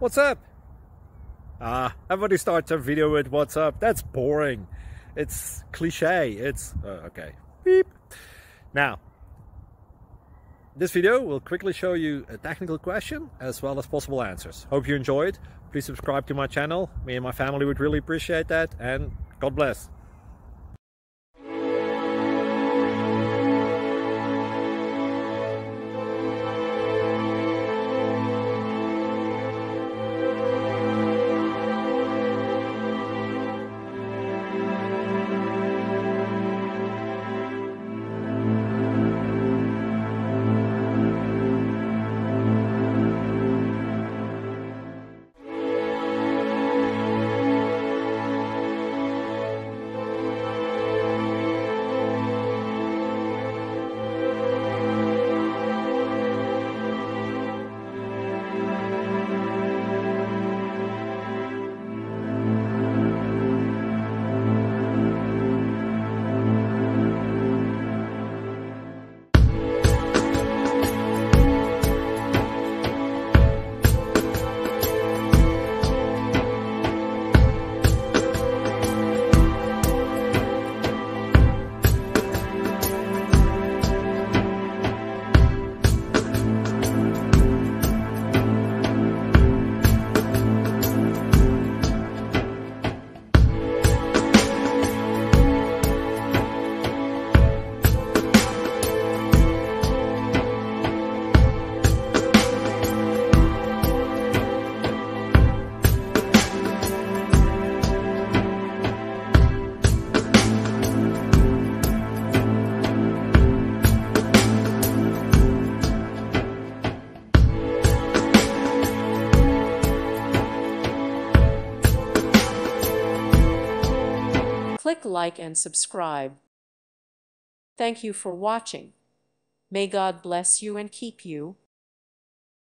What's up? Everybody starts a video with what's up. That's boring. It's cliche. It's okay. Beep. Now, this video will quickly show you a technical question as well as possible answers. Hope you enjoyed. Please subscribe to my channel. Me and my family would really appreciate that, and God bless. Click like and subscribe. Thank you for watching. May God bless you and keep you.